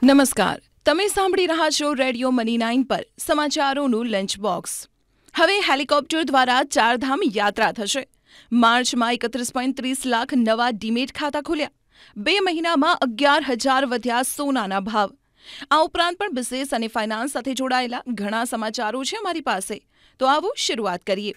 નમસ્કાર, તમે સાંભળી રહ્યા છો રેડિયો મની 9 પર સમાચારોનું લંચ બોક્સ। હવે હેલિકોપ્ટર દ્વારા ચારધામ યાત્રા થશે। માર્ચમાં 31.30 લાખ નવા ડીમેટ ખાતા ખુલ્યા। 2 મહિનામાં 11,000 વધ્યા સોનાના ભાવ। આ ઉપરાંત પણ બિઝનેસ અને ફાઇનાન્સ સાથે જોડાયેલા ઘણા સમાચારો છે અમારી પાસે, તો આવો શરૂઆત કરીએ।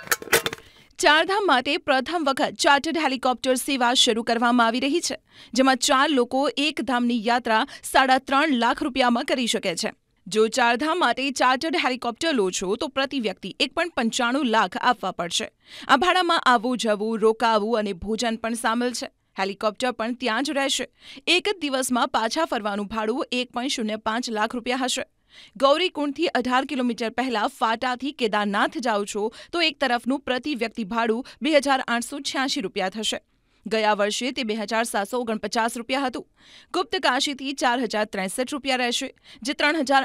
ચારધામ માટે પ્રથમ વખત ચાર્ટર્ડ હેલિકોપ્ટર સેવા શરૂ કરવામાં આવી રહી છે, જેમાં 4 લોકો એક ધામની યાત્રા 3.5 લાખ રૂપિયામાં કરી શકે છે। જો ચારધામ માટે ચાર્ટર્ડ હેલિકોપ્ટર લો છો તો પ્રતિ વ્યક્તિ 1.95 લાખ આપવા પડશે। આ ભાડામાં આવવું જવું, રોકાવું અને ભોજન પણ સામેલ છે। હેલિકોપ્ટર પણ ત્યાં જ રહેશે। એક જ દિવસમાં પાછા ફરવાનું ભાડું 1.05 લાખ રૂપિયા હશે। ગૌરીકુંડથી 18 કિલોમીટર પહેલા ફાટાથી કેદારનાથ જાઓ છો તો એક તરફનું પ્રતિ વ્યક્તિ ભાડું 2,886 રૂપિયા થશે। ગયા વર્ષે તે 2,749 રૂપિયા હતું। ગુપ્ત કાશીથી 4,063 રૂપિયા રહેશે, જે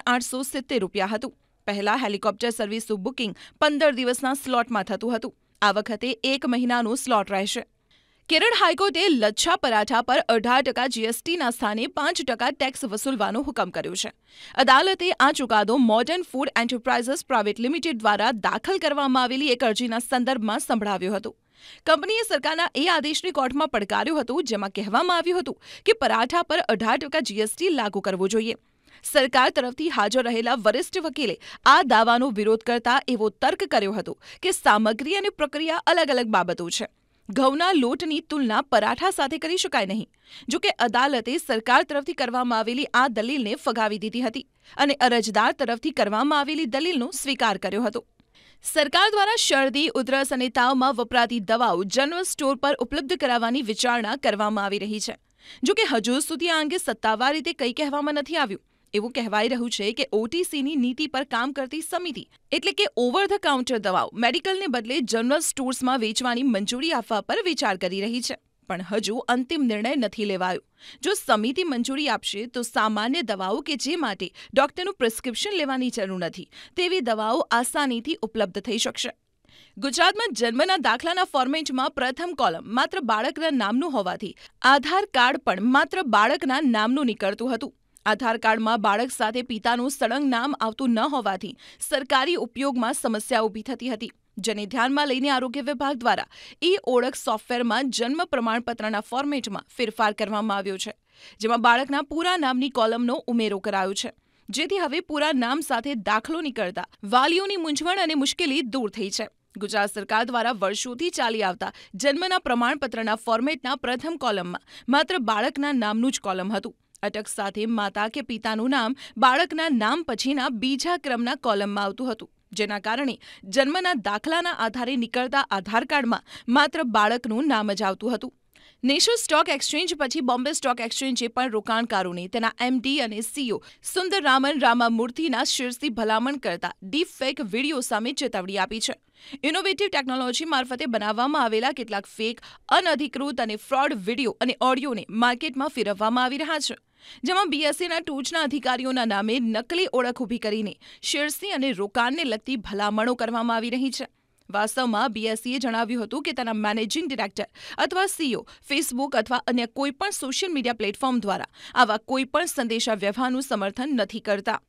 3,870 રૂપિયા હતું। પહેલા હેલિકોપ્ટર સર્વિસનું બુકિંગ 15 દિવસના સ્લોટમાં થતું હતું। આ વખતે 1 મહિનાનો સ્લોટ રહેશે। કેરળ હાઈકોર્ટે લચ્છા પરાઠા પર 18% જીએસટીના સ્થાને 5% ટેક્સ વસૂલવાનો હુકમ કર્યો છે। અદાલતે આ ચુકાદો modern food enterprises private limited દ્વારા દાખલ કરવામાં આવેલી એક અરજીના સંદર્ભમાં સંભળાવ્યો હતો। કંપનીએ સરકારના એ આદેશને કોર્ટમાં પડકાર્યો હતો, જેમાં કહેવામાં આવ્યું હતું કે પરાઠા પર 18% જીએસટી લાગુ કરવો જોઈએ। સરકાર તરફથી હાજર રહેલા વરિષ્ઠ વકીલે આ દાવાનો વિરોધ કરતા એવો તર્ક કર્યો હતો કે સામગ્રી અને પ્રક્રિયા અલગ અલગ બાબતો છે। ઘઉંના લોટની તુલના પરાઠા સાથે કરી શકાય નહીં। જો કે અદાલતે સરકાર તરફથી કરવામાં આવેલી આ દલીલને ફગાવી દીધી હતી અને અરજદાર તરફથી કરવામાં આવેલી દલીલનો સ્વીકાર કર્યો હતો। સરકાર દ્વારા શરદી, ઉધરસ અને તાવમાં વપરાતી દવાઓ જનરલ સ્ટોર પર ઉપલબ્ધ કરાવવાની વિચારણા કરવામાં આવી રહી છે। જો કે હજુ સુધી આ અંગે સત્તાવાર રીતે કંઈ કહેવામાં નથી આવ્યું। એવું કહેવાઈ રહ્યું છે કે ઓટીસીની નીતિ પર કામ કરતી સમિતિ એટલે કે ઓવર ધ કાઉન્ટર દવાઓ મેડિકલને બદલે જનરલ સ્ટોર્સમાં વેચવાની મંજૂરી આપવા પર વિચાર કરી રહી છે, પણ હજુ અંતિમ નિર્ણય નથી લેવાયો। જો સમિતિ મંજૂરી આપશે તો સામાન્ય દવાઓ કે જે માટે ડોક્ટરનું પ્રિસ્ક્રિપ્શન લેવાની જરૂર નથી તેવી દવાઓ આસાનીથી ઉપલબ્ધ થઈ શકશે। ગુજરાતમાં જન્મના દાખલાના ફોર્મેટમાં પ્રથમ કોલમ માત્ર બાળકના નામનું હોવાથી આધાર કાર્ડ પણ માત્ર બાળકના નામનું નીકળતું હતું। આધાર કાર્ડમાં બાળક સાથે પિતાનું સળંગ નામ આવતું ન હોવાથી સરકારી ઉપયોગમાં સમસ્યા ઊભી થતી હતી, જેને ધ્યાનમાં લઈને આરોગ્ય વિભાગ દ્વારા ઓળખ સોફ્ટવેરમાં જન્મ પ્રમાણપત્રના ફોર્મેટમાં ફેરફાર કરવામાં આવ્યો છે, જેમાં બાળકના પૂરા નામની કોલમનો ઉમેરો કરાયો છે, જેથી હવે પૂરા નામ સાથે દાખલો નીકળતા વાલીઓની મૂંઝવણ અને મુશ્કેલી દૂર થઈ છે। ગુજરાત સરકાર દ્વારા વર્ષોથી ચાલી આવતા જન્મના પ્રમાણપત્રના ફોર્મેટના પ્રથમ કોલમમાં માત્ર બાળકના નામનું જ કોલમ હતું। અટક સાથે માતા કે પિતાનું નામ બાળકના નામ પછીના બીજા ક્રમના કોલમમાં આવતું હતું, જેના કારણે જન્મના દાખલાના આધારે નીકળતા આધાર કાર્ડમાં માત્ર બાળકનું નામ જ આવતું હતું। નેશનલ સ્ટોક એક્સચેન્જ પછી બોમ્બે સ્ટોક એક્સચેન્જે પણ રોકાણકારોને તેના એમડી અને સીઈઓ સુંદરરામન રામામૂર્તિના શીર્ષથી ભલામણ કરતા ડીપ ફેક વિડીયો સામે ચેતવણી આપી છે। ઇનોવેટિવ ટેકનોલોજી મારફતે બનાવવામાં આવેલા કેટલાક ફેક, અનધિકૃત અને ફ્રોડ વિડીયો અને ઓડિયોને માર્કેટમાં ફેરવવામાં આવી રહ્યા છે, જેમાં બીએસઈના ટોચના અધિકારીઓના નામે નકલી ઓળખ ઊભી કરીને શેર્સની અને રોકાણને લગતી ભલામણો કરવામાં આવી રહી છે। વાસ્તવમાં બીએસઈએ જણાવ્યું હતું કે તેના મેનેજિંગ ડિરેક્ટર અથવા સીઈઓ ફેસબુક અથવા અન્ય કોઈપણ સોશિયલ મીડિયા પ્લેટફોર્મ દ્વારા આવા કોઈપણ સંદેશા વ્યવહારનું સમર્થન નથી કરતા।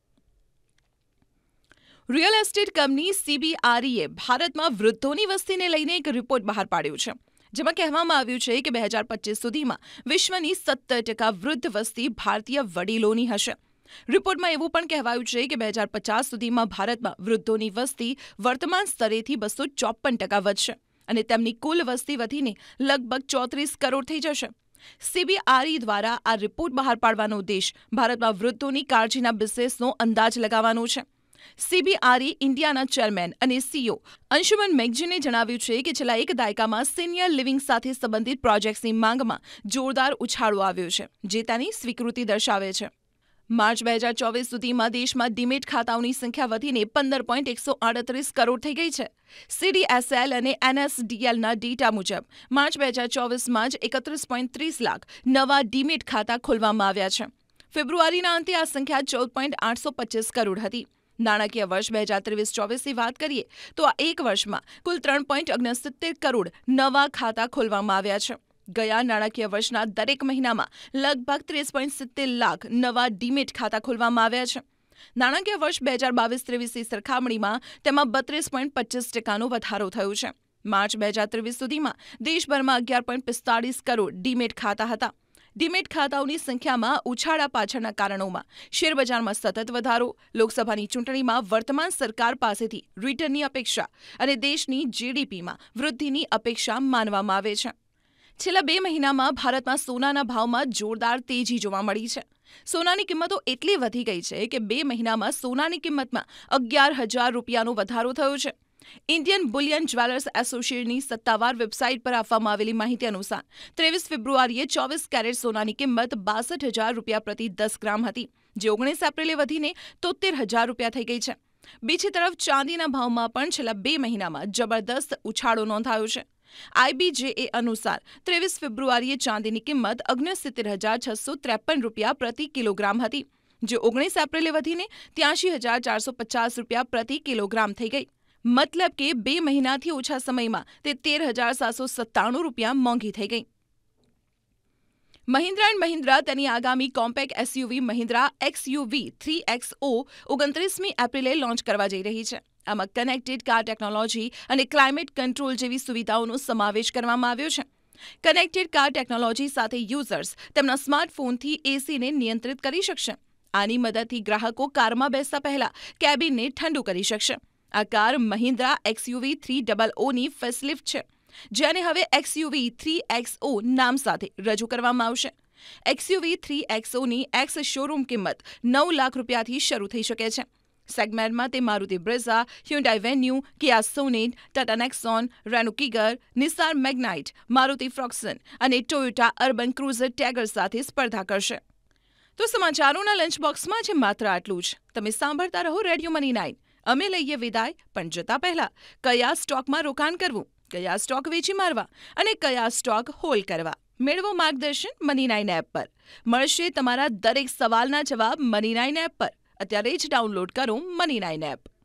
રિયલ એસ્ટેટ કંપની સીબીઆરઈએ ભારતમાં વૃદ્ધોની વસ્તીને લઈને એક રિપોર્ટ બહાર પાડ્યો છે, જેમાં કહેવામાં આવ્યું છે કે 2025 સુધીમાં વિશ્વની 17% વૃદ્ધ વસ્તી ભારતીય વડીલોની હશે। રિપોર્ટમાં એવું પણ કહેવાયું છે કે 2050 સુધીમાં ભારતમાં વૃદ્ધોની વસ્તી વર્તમાન સ્તરેથી 254% વધશે અને તેમની કુલ વસ્તી વધીને લગભગ 34 કરોડ થઈ જશે। સીબીઆરઈ દ્વારા આ રિપોર્ટ બહાર પાડવાનો ઉદ્દેશ ભારતમાં વૃદ્ધોની કાળજીના બિઝનેસનો અંદાજ લગાવવાનો છે। સીબીઆરઈ ઇન્ડિયાના ચેરમેન અને સીઈઓ અંશુમન મેઘજીને જણાવ્યું છે કે છેલ્લા એક દાયકામાં સિનિયર લિવિંગ સાથે સંબંધિત પ્રોજેક્ટ્સની માંગમાં જોરદાર ઉછાળો આવ્યો છે, જે તેની સ્વીકૃતિ દર્શાવે છે। માર્ચ 2024 સુધીમાં દેશમાં ડીમેટ ખાતાઓની સંખ્યા વધીને 15.138 કરોડ થઈ ગઈ છે। સીડીએસએલ અને એનએસડીએલના ડેટા મુજબ માર્ચ 2024માં જ 31.30 લાખ નવા ડીમેટ ખાતા ખોલવામાં આવ્યા છે। ફેબ્રુઆરીના અંતે આ સંખ્યા 14.825 કરોડ હતી। નાણાકીય વર્ષ 2023-24ની વાત કરીએ તો આ એક વર્ષમાં કુલ 3.69 કરોડ નવા ખાતા ખોલવામાં આવ્યા છે, ગયા નાણાકીય વર્ષના દરેક મહિનામાં લગભગ 30.70 લાખ નવા ડીમેટ ખાતા ખોલવામાં આવ્યા છે. નાણાકીય વર્ષ 2022-23ની સરખામણીમાં તેમાં 32.25% વધારો થયો છે. માર્ચ 2023 સુધીમાં દેશભરમાં 11.45 કરોડ ડીમેટ ખાતા હતા. ડીમેટ ખાતાઓની સંખ્યામાં ઉછાળા પાછળના કારણોમાં શેરબજારમાં સતત વધારો, લોકસભાની ચૂંટણીમાં વર્તમાન સરકાર પાસેથી રિટર્નની અપેક્ષા અને દેશની જીડીપીમાં વૃદ્ધિની અપેક્ષા માનવામાં આવે છે. છેલ્લા 2 મહિનામાં ભારતમાં સોનાના ભાવમાં જોરદાર તેજી જોવા મળી છે. સોનાની કિંમતો એટલી વધી ગઈ છે કે 2 મહિનામાં સોનાની કિંમતમાં 11,000 રૂપિયાનો વધારો થયો છે. ઇન્ડિયન બુલિયન જ્વેલર્સ એસોસિએશનની સત્તાવાર વેબસાઇટ પર આપવામાં આવેલી માહિતી અનુસાર 23 ફેબ્રુઆરીએ 24 કેરેટ સોનાની કિંમત 62,000 રૂપિયા પ્રતિ 10 ગ્રામ હતી, જે 19 એપ્રિલે વધીને 73,000 રૂપિયા થઈ ગઈ છે. બીજી તરફ ચાંદીના ભાવમાં પણ છેલ્લા 2 મહિનામાં જબરદસ્ત ઉછાળો નોંધાયો છે. IBJA અનુસાર 23 ફેબ્રુઆરીએ ચાંદીની કિંમત 69,653 રૂપિયા પ્રતિ કિલોગ્રામ હતી, જે 19 એપ્રિલે વધીને 83,450 રૂપિયા પ્રતિ કિલોગ્રામ થઈ ગઈ. મતલબ કે 2 મહિનાથી ઓછા સમયમાં તે 13,797 રૂપિયા મોંઘી થઈ ગઈ. મહિન્દ્રા એન્ડ મહિન્દ્રા તેની આગામી compact SUV Mahindra XUV 3XO 29મી એપ્રિલે લોન્ચ કરવા જઈ રહી છે. આમાં કનેક્ટેડ કાર ટેકનોલોજી અને ક્લાઇમેટ કંટ્રોલ જેવી સુવિધાઓનો સમાવેશ કરવામાં આવ્યો છે. કનેક્ટેડ કાર ટેકનોલોજી સાથે યુઝર્સ તેમના સ્માર્ટફોનથી એસીને નિયંત્રિત કરી શકશે. આની મદદથી ગ્રાહકો કારમાં બેસતા પહેલા કેબિનને ઠંડુ કરી શકશે. આ કાર મહિન્દ્રા XUV 300ની ફેસલિફ્ટ છે, જેને હવે XUV 3XO નામ સાથે રજૂ કરવામાં આવશે. XUV 3XOની એક્સ શોરૂમ કિંમત 9 લાખ રૂપિયાથી શરૂ થઈ શકે છે. સેગમેન્ટમાં તે Maruti Brezza, Hyundai Venue, Kia Sonet, Tata Nexon, Renault Kiger, Nissan Magnite, Maruti Fronx અને ટોયોટા અર્બન ક્રુઝર ટેગર સાથે સ્પર્ધા કરશે. તો સમાચારોના લંચ બોક્સમાં છે માત્ર આટલું જ. તમે સાંભળતા રહો રેડિયો મની 9. અમે લઈએ વિદાય, પણ જતા પહેલા કયા સ્ટોકમાં રોકાણ કરવું, કયા સ્ટોક વેચી મારવા અને કયા સ્ટોક હોલ્ડ કરવા, મેળવો માર્ગદર્શન મની 9 એપ પર. મળશે તમારા દરેક સવાલના જવાબ મની 9 એપ પર. અત્યારે જ ડાઉનલોડ કરો મની 9 એપ.